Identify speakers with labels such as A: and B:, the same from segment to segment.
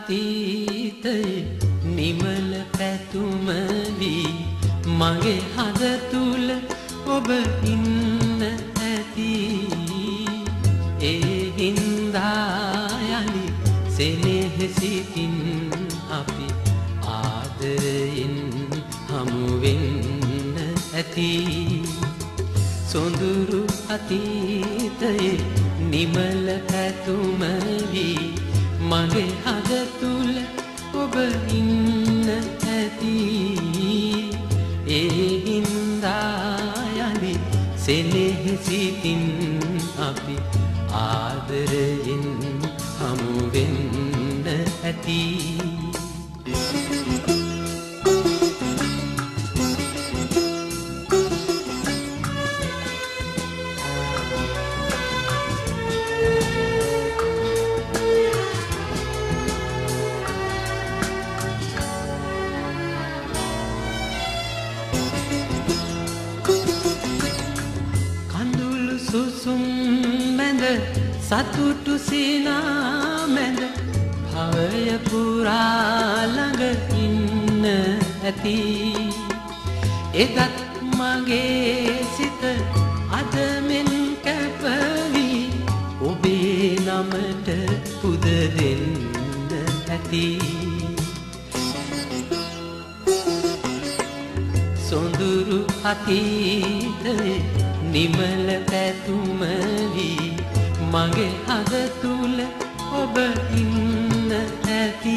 A: අතීතයේ නිමල පැතුම වී මගේ හද තුල ඔබ ඉන්න ඇති ඒ හින්දා යලි සෙනෙහසිතින් අපි ආදරයෙන් හමු වෙන්න ඇති සොඳුරු අතීතයේ නිමල පැතුම වී මගේ හද තුල ඔබ ඉන්න ඇති ඒ හින්දා යලි සෙනෙහසිතින් අපි ආදරයෙන් හමු වෙන්න ඇති සුසුම් මැද සතුටු සිනා මැද භවය පුරා ළඟ ඉන්න ඇති එදත් මගේ සිත අද මෙන් කැපවි ඔබේ නමට පුද දෙන්න ඇති සොඳුරු අතීතයේ නිමල පැතුම වී මගේ හද තුල ඔබ ඉන්න ඇති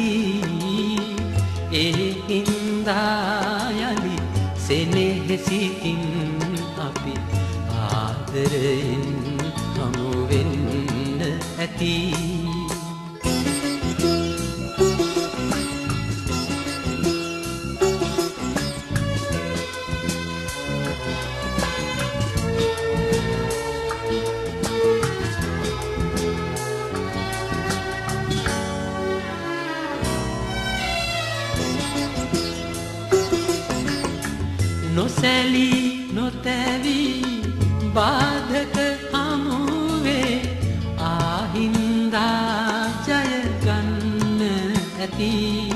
A: ඒ හින්දා යලි සෙනෙහසිතින් අපි ආදරයෙන් හමු වෙන්න ඇති නොසැලී නොතැවී බාධක හමුවේ ආහින්දා ජය ගන්න ඇති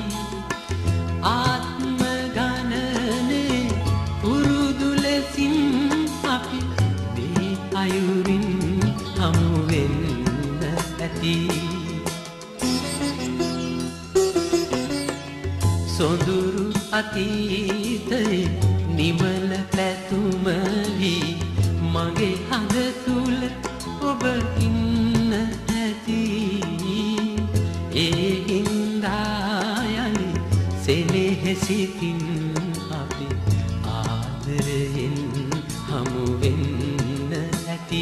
A: ආත්ම ගණනේ පුරුදු ලෙසින් අපි මේ අයුරින් හමු වෙන්න ඇති සොඳුරු අතීතයේ නිමල පැතුම වී මගේ හද තුල ඔබ ඉන්න ඇති ඒ හින්දා යලි සෙනෙහසිතින් අපි ආදරයෙන් හමු වෙන්න ඇති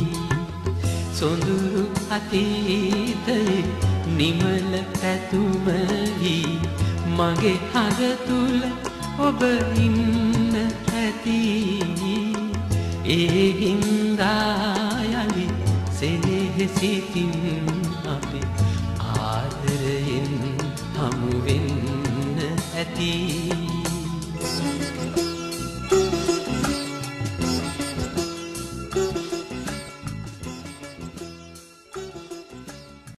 A: සොඳුරු අතීතයේ නිමල පැතුම වී මගේ හද තුල ඔබ ඉන්න ඇති ඒ හින්දා යලි සෙනෙහසිතින් අපි ආදරයෙන් හමු වෙන්න ඇති